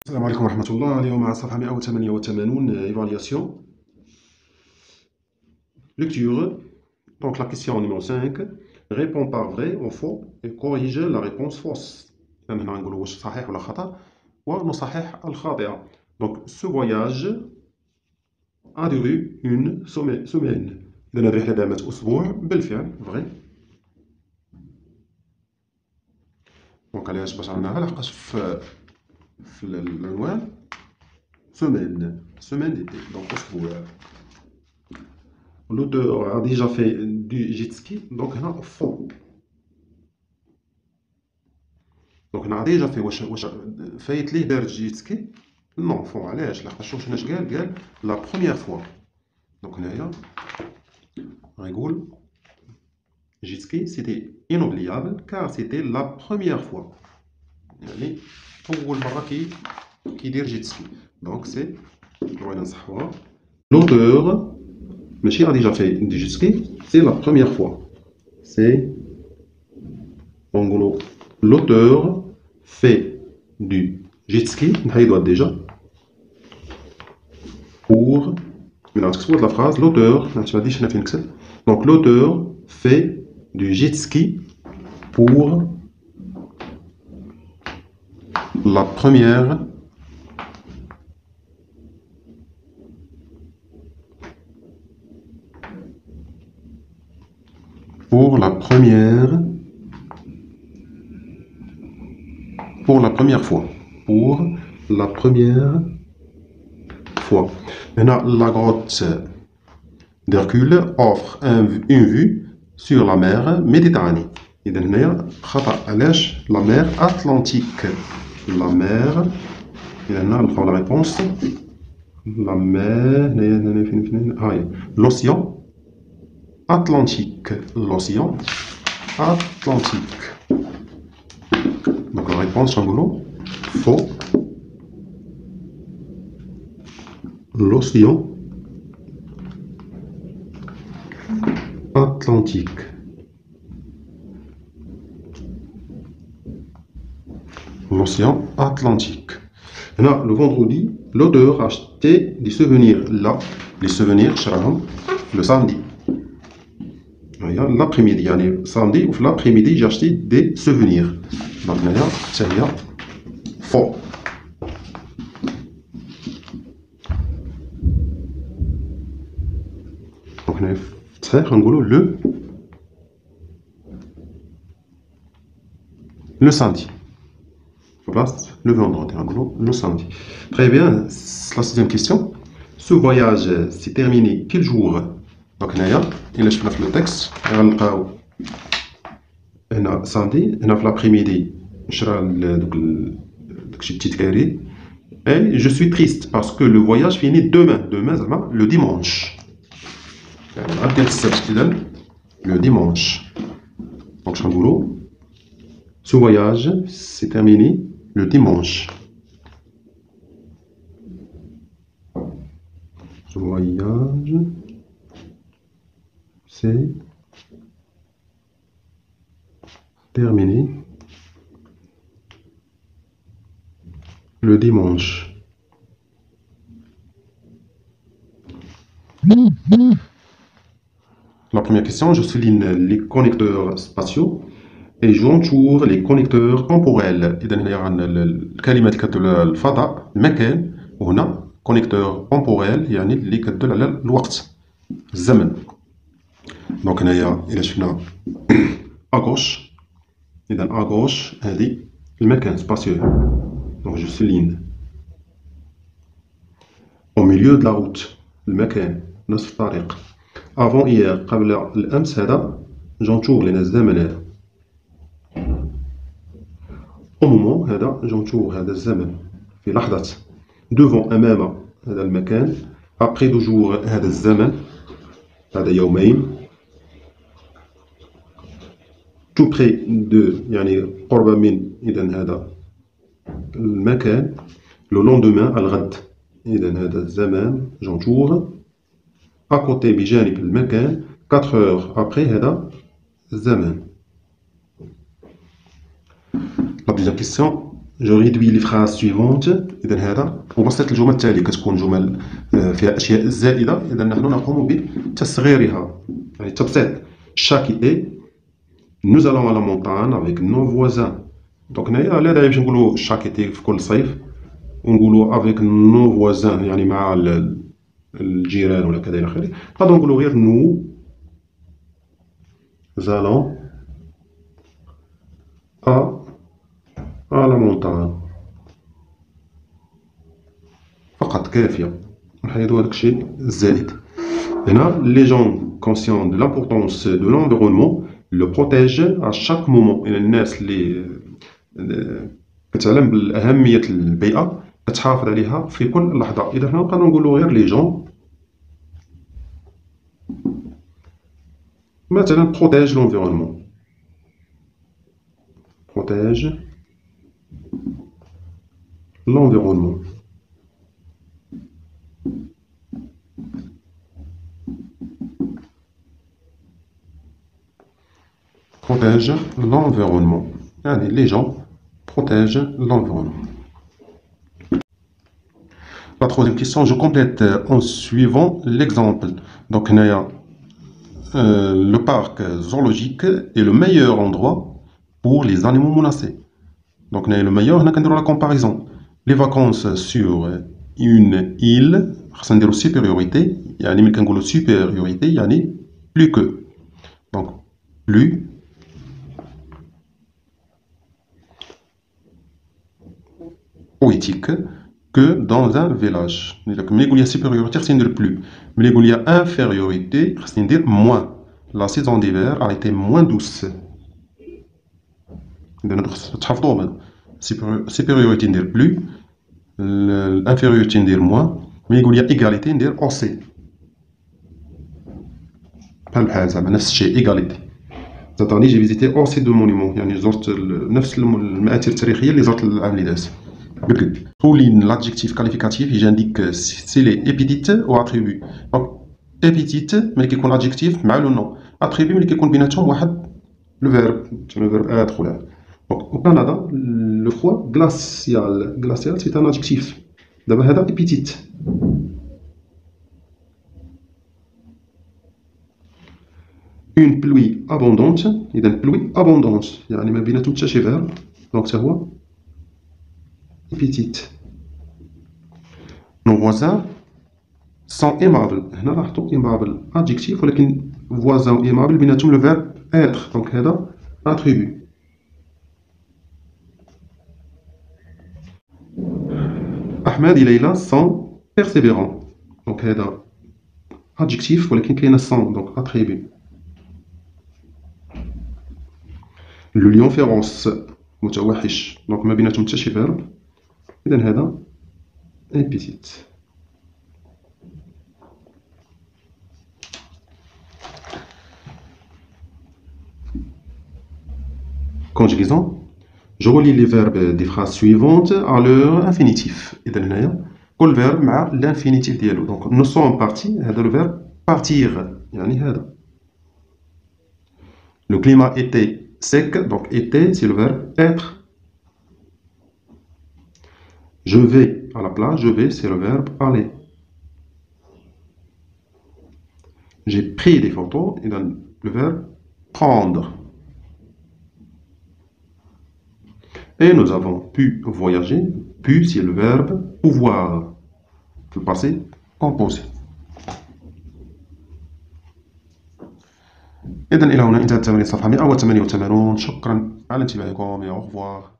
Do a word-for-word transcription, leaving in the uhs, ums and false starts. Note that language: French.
السلام عليكم ورحمة الله. اليوم مع صفحة مئة وثمانية وثمانين évaluation. Lecture. Donc la question numéro cinq. Réponds par vrai ou faux et corrige la réponse fausse. هنا نقولوا واش صحيح ولا خطأ ونصحح الخاطئة. Donc ce voyage a duré une semaine. إذا هذه الرحلة دامت أسبوع بالفعل vrai. Donc علاش باش عملناها لحقاش في في العنوان semaine, semaine d'été, donc أسبوع. L'auteur a déjà fait du jet ski, donc هنا faux. donc هنا a déjà fait واش واش فايت ليه دار جيت سكي؟ نو فو. علاش؟ لحقاش شوف شناش قال قال لا بروميير فوا. دونك هنايا غيقول جيت سكي سيتي inoubliable car c'était la première fois. يعني أول مرة كي كيدير جيت سكي. دونك سي بغينا نصحوها. L'auteur ماشي a déjà fait du jet ski, c'est la première fois. C'est نقولو l'auteur fait du jet ski, نحيدو déjà. Pour maintenant نكتبو la phrase l'auteur ما تبانليش هنا فين نكتب. Donc l'auteur fait du jet ski pour la première pour la première pour la première fois pour la première fois. Maintenant la grotte d'Hercule offre un, une vue sur la mer Méditerranée. إذا هنايا خطأ. علاش؟ la mer Atlantique. la mer إذا هنا نلقاو la réponse la mer هنايا هنا فين فين ها هي l'océan Atlantique. l'océan Atlantique. Donc la réponse شنقولو faux. l'océan Atlantique. L'océan Atlantique. Là, le vendredi, l'auteur a acheté des souvenirs là. Les souvenirs, le samedi. L'après-midi, samedi ou l'après-midi, j'ai acheté des souvenirs. Donc là, c'est faux. Donc on le le samedi. Place le vendredi, le samedi. Très bien, la sixième question. Ce voyage s'est terminé quel jour? Donc, il a fait le texte. On a samedi, on a fait l'après-midi. Et je suis triste parce que le voyage finit demain. Demain, le dimanche. Le dimanche. Donc, ce voyage s'est terminé le dimanche. Ce voyage s'est terminé le dimanche. La première question, je souligne les connecteurs spatiaux et j'entoure les connecteurs temporels. إذا هنا عندنا الكلمة اللي كتدل على الفضاء المكان، وهنا كونيكتور temporel يعني اللي كتدل على الوقت الزمن. دونك هنايا إلا شفنا à gauche، إذا à gauche هذه المكان spatieux. دونك جو souligne. au milieu de la route المكان نصف الطريق. avant hier قبل الأمس هذا j'entoure لأن الزمن هذا. au moment هذا j'entoure هذا الزمن في لحظة. devant أمام هذا المكان. après deux jours هذا الزمن هذا يومين. tout près de يعني قرب من إذا هذا المكان. le lendemain الغد إذا هذا الزمان j'entoure. à côté بجانب المكان. quatre heures après هذا الزمان. La deuxième question, جو ريدوي لي فراز سويفونت. إذا هذا وبسط الجمل التالية كتكون جمل فيها أشياء زائدة، إذا نحن نقوم بتصغيرها يعني تبسيط. chaque été nous allons à la montagne avec nos voisins. دونك هنايا لا داعي باش نقولو chaque été في كل صيف ونقولو avec nos voisins يعني مع الجيران ولا كذا إلى آخره. نقدرو نقولو غير nous allons à à la montagne فقط كافية، نحيدو هداك الشيء الزائد. هنا les gens conscients de l'importance de l'environnement le protègent à chaque moment. إن الناس اللي كتعلم بأهمية البيئة كتحافظ عليها في كل لحظة. إذا حنا نقدرو نقولو غير les gens مثلا protège l'environnement protège l'environnement. protège l'environnement يعني les gens protègent l'environnement. La troisième question, je complète en suivant l'exemple. Donc هنايا euh, le parc zoologique est le meilleur endroit pour les animaux menacés. Donc هنايا le meilleur هنا كنديرو la comparaison. Les vacances sur une île خاصنا نديرو supériorité يعني ملي كنقولو supériorité يعني plus que. Donc plus poétique que dans un village. ملي يقول لي supériorité خصني ندير plus. ملي يقول لي infériorité خصني ندير moins. La saison d'hiver a été moins douce. إذا خص تحفظوهم. supériorité ندير plus. l'infériorité ندير moins. ملي يقول لي égalité ندير aussi. بحال بحال زعما نفس الشيء égalité. Cette année j'ai visité aussi deux monuments يعني زرت نفس المآثر التاريخية اللي زرت العام اللي داز. بكد. souligne l'adjectif qualificatif et j'indique si les épithètes ou attributs. Donc épithète ملي كيكون adjectif مع لو نو. attribut ملي كيكون بيناتهم واحد le verbe تسمى verbe être ولا. Donc au Canada le froid glacial glacial c'est un adjectif. دابا هذا épithète. une pluie abondante إذا pluie abondante يعني ما بيناتهم حتى شي verbe دونك حتى هو épithète. nos voisins sont aimables. هنا لاحظتوا aimable adjectif ولكن voisin و aimable بيناتهم le verbe être دونك هذا attribut. أحمد ليلى sont persévérants دونك هذا adjectif ولكن كاينه sont دونك attribut. le lion féroce متوحش دونك ما بيناتهم حتى شي verbe إذا هذا épithète. conjugaison je relie les verbes des phrases suivantes à leur infinitif. إذا هنايا كل verbe مع l'infinitif ديالو. دونك nous sommes partis هذا le verbe partir يعني هذا. le climat était sec donc était c'est le verbe être. je vais à la plage je vais c'est le verbe aller. j'ai pris des photos إذا le verbe prendre. et nous avons pu voyager pu c'est le verbe pouvoir في le passé composé. إذا إلى هنا انتهت تمارين صفحة مئة وثمانية وثمانين. شكرا على انتباهكم. au revoir.